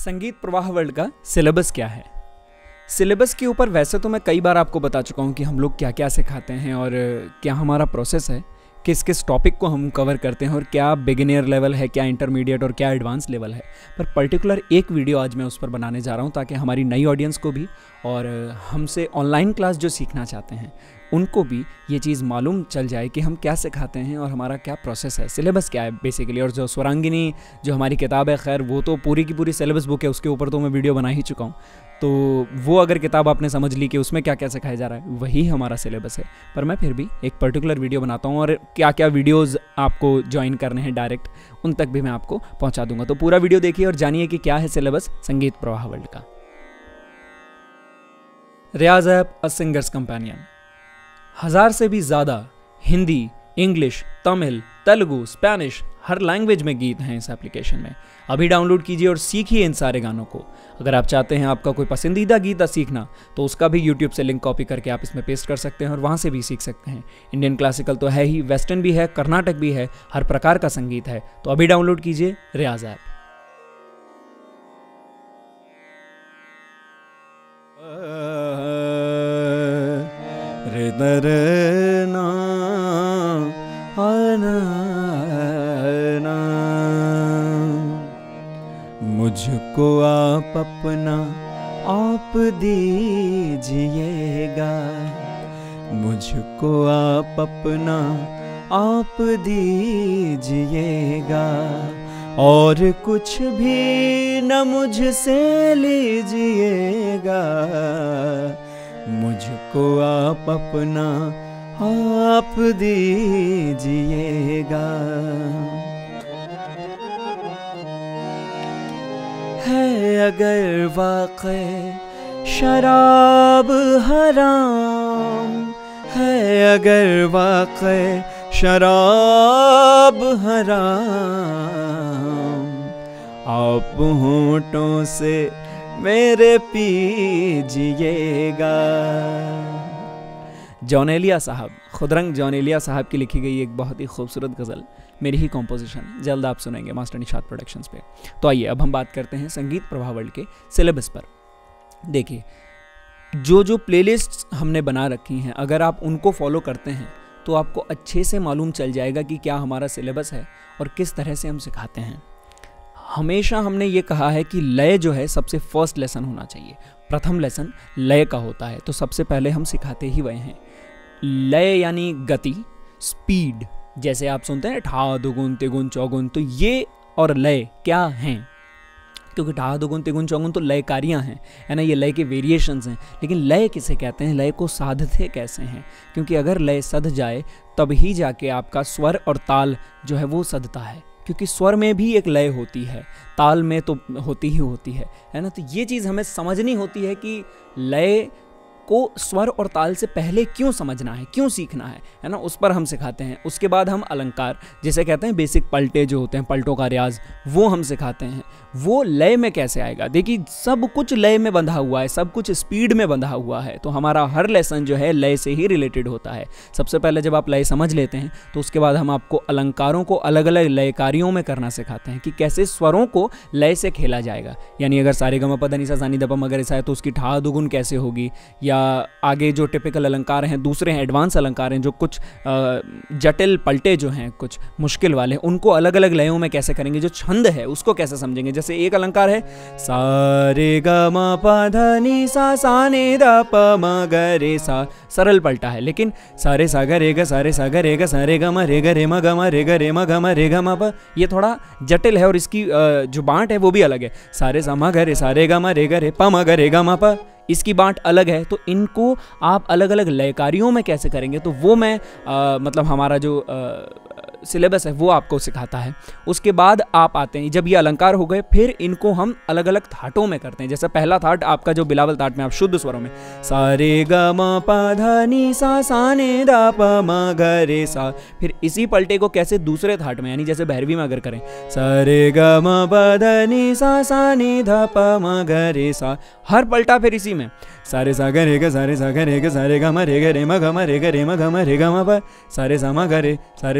संगीत प्रवाह वर्ल्ड का सिलेबस क्या है। सिलेबस के ऊपर वैसे तो मैं कई बार आपको बता चुका हूँ कि हम लोग क्या क्या सिखाते हैं और क्या हमारा प्रोसेस है, किस किस टॉपिक को हम कवर करते हैं और क्या बिगिनर लेवल है, क्या इंटरमीडिएट और क्या एडवांस लेवल है। पर पर्टिकुलर एक वीडियो आज मैं उस पर बनाने जा रहा हूँ ताकि हमारी नई ऑडियंस को भी और हमसे ऑनलाइन क्लास जो सीखना चाहते हैं उनको भी ये चीज़ मालूम चल जाए कि हम क्या सिखाते हैं और हमारा क्या प्रोसेस है, सिलेबस क्या है बेसिकली। और जो स्वरांगिनी जो हमारी किताब है, खैर वो तो पूरी की पूरी सिलेबस बुक है, उसके ऊपर तो मैं वीडियो बना ही चुका हूँ। तो वो अगर किताब आपने समझ ली कि उसमें क्या क्या सिखाया जा रहा है, वही हमारा सिलेबस है। पर मैं फिर भी एक पर्टिकुलर वीडियो बनाता हूँ और क्या क्या वीडियोज़ आपको ज्वाइन करने हैं डायरेक्ट, उन तक भी मैं आपको पहुँचा दूंगा। तो पूरा वीडियो देखिए और जानिए कि क्या है सिलेबस संगीत प्रवाह वर्ल्ड का। Riyaz app a singers companion, 1000 से भी ज़्यादा हिंदी, इंग्लिश, तमिल, तेलुगु, स्पेनिश हर लैंग्वेज में गीत हैं इस एप्लीकेशन में। अभी डाउनलोड कीजिए और सीखिए इन सारे गानों को। अगर आप चाहते हैं आपका कोई पसंदीदा गीत सीखना तो उसका भी यूट्यूब से लिंक कॉपी करके आप इसमें पेस्ट कर सकते हैं और वहाँ से भी सीख सकते हैं। इंडियन क्लासिकल तो है ही, वेस्टर्न भी है, कर्नाटक भी है, हर प्रकार का संगीत है। तो अभी डाउनलोड कीजिए रियाज ऐप। मुझको आप अपना आप दीजिएगा, मुझको आप अपना आप दीजिएगा, और कुछ भी न मुझसे लीजिएगा, मुझको आप अपना आप दीजिएगा। है अगर वाक़ई शराब हराम, है अगर वाक़ई शराब हराम, आप होंठों से मेरे पीजिएगा। जौनेलिया साहब, खुदरंग जौनेलिया साहब की लिखी गई एक बहुत ही खूबसूरत गज़ल, मेरी ही कॉम्पोजिशन, जल्द आप सुनेंगे मास्टर निशात प्रोडक्शंस पे। तो आइए अब हम बात करते हैं संगीत प्रवाह वर्ल्ड के सिलेबस पर। देखिए, जो जो प्लेलिस्ट्स हमने बना रखी हैं, अगर आप उनको फॉलो करते हैं तो आपको अच्छे से मालूम चल जाएगा कि क्या हमारा सिलेबस है और किस तरह से हम सिखाते हैं। हमेशा हमने ये कहा है कि लय जो है सबसे फर्स्ट लेसन होना चाहिए, प्रथम लेसन लय का होता है। तो सबसे पहले हम सिखाते ही वह हैं लय, यानी गति, स्पीड। जैसे आप सुनते हैं ठा दुगुन तिगुन चौगुन, तो ये और लय क्या हैं? क्योंकि ठा दुगुन तिगुन चौगुन तो लयकारियाँ हैं, है ना, ये लय के वेरिएशंस हैं। लेकिन लय किसे कहते हैं, लय को साधते कैसे हैं? क्योंकि अगर लय सध जाए तब ही जाके आपका स्वर और ताल जो है वो सधता है, क्योंकि स्वर में भी एक लय होती है, ताल में तो होती ही होती है ना। तो ये चीज़ हमें समझनी होती है कि लय को स्वर और ताल से पहले क्यों समझना है, क्यों सीखना है ना, उस पर हम सिखाते हैं। उसके बाद हम अलंकार, जिसे कहते हैं बेसिक पलटे जो होते हैं, पलटों का रियाज, वो हम सिखाते हैं। वो लय में कैसे आएगा? देखिए, सब कुछ लय में बंधा हुआ है, सब कुछ स्पीड में बंधा हुआ है। तो हमारा हर लेसन जो है लय से ही रिलेटेड होता है। सबसे पहले जब आप लय समझ लेते हैं तो उसके बाद हम आपको अलंकारों को अलग अलग लयकारियों में करना सिखाते हैं कि कैसे स्वरों को लय से खेला जाएगा। यानी अगर सारे गम प ध नि सा सा नि ध प म ग रे सा है तो उसकी ठा दुगुन कैसे होगी, या आगे जो टिपिकल अलंकार हैं, दूसरे हैं एडवांस अलंकार हैं, जो कुछ जटिल पलटे जो हैं, कुछ मुश्किल वाले, उनको अलग अलग लयों में कैसे करेंगे, जो छंद है उसको कैसे समझेंगे। जैसे एक अलंकार है सारे ग म प ध नि सा सा नि ध प म ग रे सा, सरल पलटा है, लेकिन सारे सा ग रे ग सारे सा ग रे ग सारे ग म रे ग रे म ग म रे ग रे म ग म रे ग म प, ये थोड़ा जटिल है और इसकी जो बाँट है वो भी अलग है। सारे सा म ग रे सारे ग म रे ग रे प म ग रे ग म प, इसकी बाँट अलग है। तो इनको आप अलग अलग लयकारियों में कैसे करेंगे, तो वो मैं मतलब हमारा जो सिलेबस है वो आपको सिखाता है। उसके बाद आप आते हैं, जब ये अलंकार हो गए फिर इनको हम अलग अलग थाटों में करते हैं। जैसे पहला थाट आपका जो बिलावल थाट में आप शुद्ध स्वरों में सारे ग म प ध नि सा सा नि ध प म ग रे सा, फिर इसी पलटे को कैसे दूसरे थाट में, यानी जैसे भैरवी में अगर करें सारे ग म प ध नि सा सा नि ध प म ग रे सा, हर पलटा फिर इसी में सारे सा ग रे ग सारे सा ग रे ग सारे ग म रे ग रे म ग म रे ग रे म ग म रे ग म प, सारे सा म ग रे सारे सा म ग रे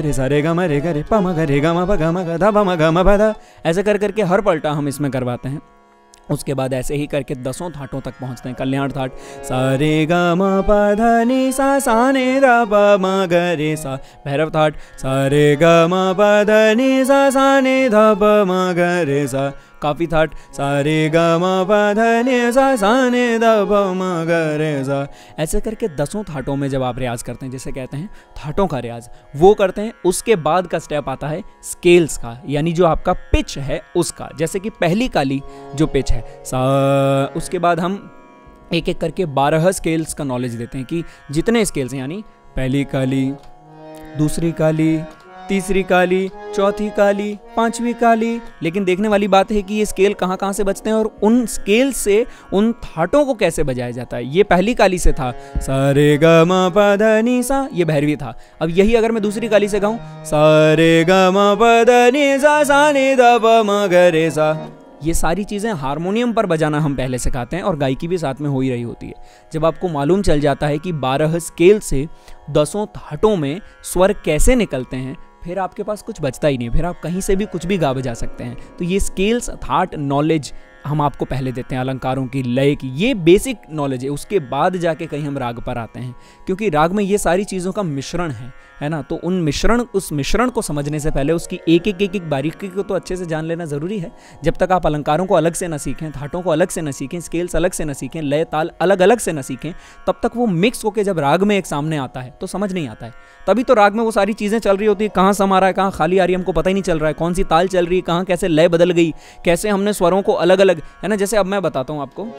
रे सा रे ग म रे ग रे प म ग रे ग म प ग म ग ध प म ग म प ध। ऐसे कर करके हर पलटा हम इसमें करवाते हैं। उसके बाद ऐसे ही करके 10 थाटों तक पहुंचते हैं। कल्याण थाट सा रे ग म प ध नि सा ने ध प म ग रे सा। भैरव थाट सा रे ग म प ध नि सा ने ध प म ग रे सा। काफी थाट सा रे ग म प ध नि सा ने ध प म ग रे सा। ऐसे करके 10 थाटों में जब आप रियाज करते हैं, जिसे कहते हैं थाटों का रियाज, वो करते हैं। उसके बाद का स्टेप आता है स्केल्स का, यानी जो आपका पिच है उसका। जैसे कि पहली काली जो पिच है सा, उसके बाद हम एक एक करके 12 स्केल्स का नॉलेज देते हैं कि जितने स्केल्स हैं, यानी पहली काली, दूसरी काली, तीसरी काली, चौथी काली, पांचवी काली। लेकिन देखने वाली बात है कि ये स्केल कहाँ कहाँ से बजते हैं और उन स्केल से उन थाटों को कैसे बजाया जाता है। ये पहली काली से था सा रे ग म प ध नि सा, ये भैरवी था। अब यही अगर मैं दूसरी काली से गाऊं सा रे ग म प ध नि सा ने ध प म ग रे सा। ये सारी चीज़ें हारमोनियम पर बजाना हम पहले सिखाते हैं और गायकी भी साथ में हो ही रही होती है। जब आपको मालूम चल जाता है कि 12 स्केल से 10 थाटों में स्वर कैसे निकलते हैं, फिर आपके पास कुछ बचता ही नहीं, फिर आप कहीं से भी कुछ भी गा बजा सकते हैं। तो ये स्केल्स, थाट नॉलेज हम आपको पहले देते हैं, अलंकारों की, लय की, ये बेसिक नॉलेज है। उसके बाद जाके कहीं हम राग पर आते हैं, क्योंकि राग में ये सारी चीज़ों का मिश्रण है ना। तो उस मिश्रण को समझने से पहले उसकी एक एक बारीकी को तो अच्छे से जान लेना ज़रूरी है। जब तक आप अलंकारों को अलग से न सीखें, थाटों को अलग से न सीखें, स्केल्स अलग से न सीखें, लय ताल अलग अलग से न सीखें, तब तक वो मिक्स होकर जब राग में एक सामने आता है तो समझ नहीं आता है। तभी तो राग में वो सारी चीज़ें चल रही होती है, कहाँ सम आ रहा है, कहाँ खाली आ रही है, हमको पता ही नहीं चल रहा है, कौन सी ताल चल रही है, कहाँ कैसे लय बदल गई, कैसे हमने स्वरों को अलग अलग, है ना। जैसे अब मैं बताता हूँ आपको,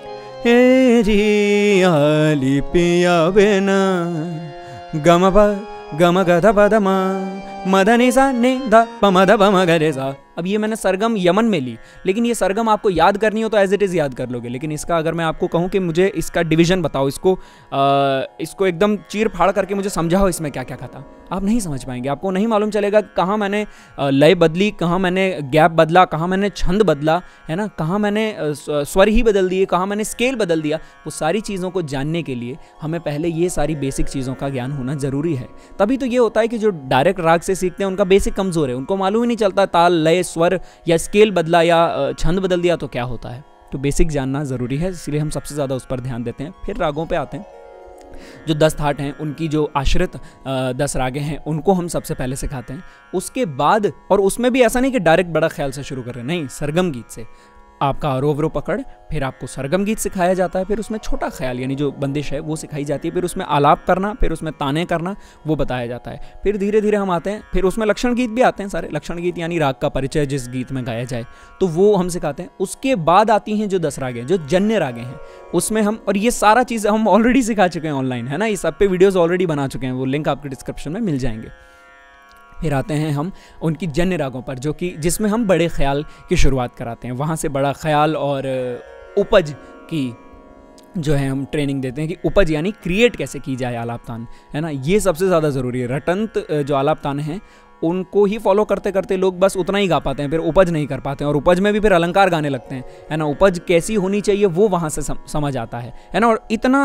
हे री आली पिया बेना गम प गम ग ध प ध म म ध नि सा ने ध प म ध प म ग रे सा। अब ये मैंने सरगम यमन में ली, लेकिन ये सरगम आपको याद करनी हो तो एज इट इज़ याद कर लोगे। लेकिन इसका अगर मैं आपको कहूँ कि मुझे इसका डिवीजन बताओ, इसको एकदम चीर फाड़ करके मुझे समझाओ इसमें क्या क्या था, आप नहीं समझ पाएंगे। आपको नहीं मालूम चलेगा कहाँ मैंने लय बदली, कहाँ मैंने गैप बदला, कहाँ मैंने छंद बदला, है ना, कहाँ मैंने स्वर ही बदल दिए, कहाँ मैंने स्केल बदल दिया। वो सारी चीज़ों को जानने के लिए हमें पहले ये सारी बेसिक चीज़ों का ज्ञान होना ज़रूरी है। तभी तो ये होता है कि जो डायरेक्ट राग से सीखते हैं उनका बेसिक कमज़ोर है, उनको मालूम ही नहीं चलता ताल, लय, स्वर या स्केल बदला या छंद बदल दिया तो क्या होता है। तो बेसिक जानना ज़रूरी है, इसलिए हम सबसे ज़्यादा उस पर ध्यान देते हैं। फिर रागों पे आते हैं। जो 10 थाट हैं उनकी जो आश्रित 10 रागें हैं उनको हम सबसे पहले सिखाते हैं। उसके बाद, और उसमें भी ऐसा नहीं कि डायरेक्ट बड़ा ख्याल से शुरू कर रहे हैं, नहीं, सरगम गीत से आपका अरोवरो पकड़, फिर आपको सरगम गीत सिखाया जाता है, फिर उसमें छोटा ख्याल यानी जो बंदिश है वो सिखाई जाती है, फिर उसमें आलाप करना, फिर उसमें ताने करना वो बताया जाता है। फिर धीरे धीरे हम आते हैं, फिर उसमें लक्षण गीत भी आते हैं सारे। लक्षण गीत यानी राग का परिचय जिस गीत में गाया जाए तो वो हम सिखाते हैं। उसके बाद आती हैं जो 10 रागें, जो जन्य रागें हैं, उसमें हम, और ये सारा चीज़ हम ऑलरेडी सिखा चुके हैं ऑनलाइन, है ना, ये सब पे वीडियोज़ ऑलरेडी बना चुके हैं, वो लिंक आपके डिस्क्रिप्शन में मिल जाएंगे। फिर आते हैं हम उनकी जन्य रागों पर, जो कि जिसमें हम बड़े ख्याल की शुरुआत कराते हैं। वहाँ से बड़ा ख्याल और उपज की जो है हम ट्रेनिंग देते हैं कि उपज यानी क्रिएट कैसे की जाए आलाप तान, है ना, ये सबसे ज़्यादा ज़रूरी है। रटंत जो आलाप तान है उनको ही फॉलो करते करते लोग बस उतना ही गा पाते हैं, फिर उपज नहीं कर पाते हैं, और उपज में भी फिर अलंकार गाने लगते हैं, है ना। उपज कैसी होनी चाहिए वो वहाँ से समझ आता है ना। और इतना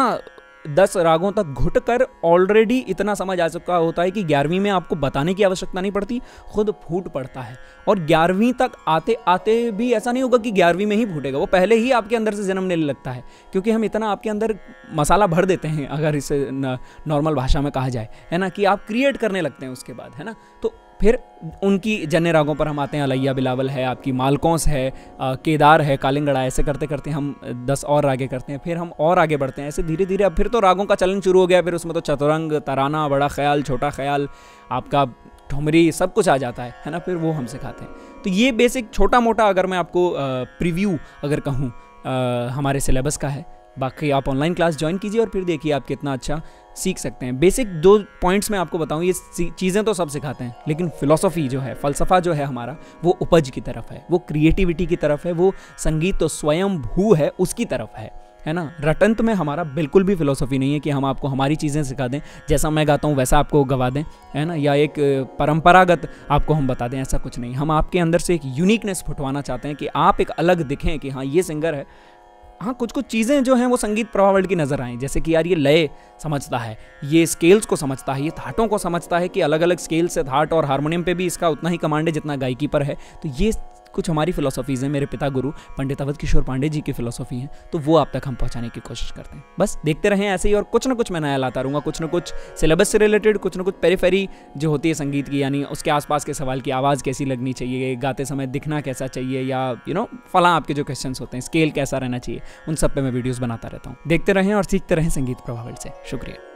10 रागों तक घुट कर ऑलरेडी इतना समझ आ चुका होता है कि 11वीं में आपको बताने की आवश्यकता नहीं पड़ती, खुद फूट पड़ता है। और 11वीं तक आते आते भी ऐसा नहीं होगा कि 11वीं में ही फूटेगा, वो पहले ही आपके अंदर से जन्म लेने लगता है, क्योंकि हम इतना आपके अंदर मसाला भर देते हैं, अगर इसे नॉर्मल भाषा में कहा जाए, है ना, कि आप क्रिएट करने लगते हैं उसके बाद, है ना। तो फिर उनकी जन्य रागों पर हम आते हैं। अलैया बिलावल है, आपकी मालकौंस है, केदार है, कालिंगड़ा, ऐसे करते करते हम 10 और रागें करते हैं। फिर हम और आगे बढ़ते हैं ऐसे धीरे धीरे। अब फिर तो रागों का चलन शुरू हो गया, फिर उसमें तो चतुरंग, तराना, बड़ा ख्याल, छोटा ख्याल, आपका ठुमरी, सब कुछ आ जाता है ना। फिर वो हम सिखाते हैं। तो ये बेसिक छोटा मोटा अगर मैं आपको प्रीव्यू अगर कहूँ हमारे सिलेबस का है। बाकी आप ऑनलाइन क्लास ज्वाइन कीजिए और फिर देखिए आप कितना अच्छा सीख सकते हैं। बेसिक 2 पॉइंट्स में आपको बताऊं, ये चीज़ें तो सब सिखाते हैं, लेकिन फिलॉसफी जो है, फ़लसफ़ा जो है हमारा, वो उपज की तरफ है, वो क्रिएटिविटी की तरफ है, वो संगीत तो स्वयं भू है उसकी तरफ है ना। रटंत में हमारा बिल्कुल भी फिलॉसफी नहीं है कि हम आपको हमारी चीज़ें सिखा दें, जैसा मैं गाता हूँ वैसा आपको गवा दें, है ना, या एक परंपरागत आपको हम बता दें, ऐसा कुछ नहीं। हम आपके अंदर से एक यूनिकनेस फुटवाना चाहते हैं कि आप एक अलग दिखें कि हाँ ये सिंगर है, हाँ कुछ कुछ चीज़ें जो हैं वो संगीत प्रभावल्ट की नज़र आएँ, जैसे कि यार ये लय समझता है, ये स्केल्स को समझता है, ये थाटों को समझता है कि अलग अलग स्केल से थाट और हारमोनियम पे भी इसका उतना ही कमांड है जितना गायकी पर है। तो ये कुछ हमारी फिलोसॉफीज़ हैं, मेरे पिता गुरु पंडित अवध किशोर पांडे जी की फिलोसॉफी हैं, तो वो आप तक हम पहुंचाने की कोशिश करते हैं। बस देखते रहें ऐसे ही, और कुछ ना कुछ मैं नया लाता रहूँगा, कुछ ना कुछ सिलेबस से रिलेटेड, कुछ ना कुछ पेरिफेरी जो होती है संगीत की, यानी उसके आसपास के सवाल की आवाज़ कैसी लगनी चाहिए, गाते समय दिखना कैसा चाहिए, या फलां आपके जो क्वेश्चंस होते हैं स्केल कैसा रहना चाहिए, उन सब पे मैं वीडियोज़ बनाता रहता हूँ। देखते रहें और सीखते रहें संगीत प्रभावल्ट से। शुक्रिया।